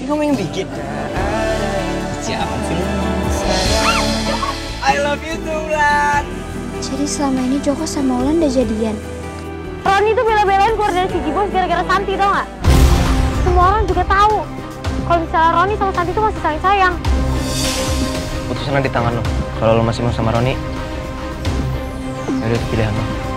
kamu yang bikin. Siapa sih lu? I love you too, Ulan. Jadi selama ini Joko sama Ulan udah jadian. Roni tuh bela-belain keluar dari si Bos gara-gara Santi, tau gak? Semua orang juga tahu kalau misalnya Roni sama Santi tuh masih saling sayang. Putusan di tangan lo. Kalau lo masih mau sama Roni, ya udah pilihan lo.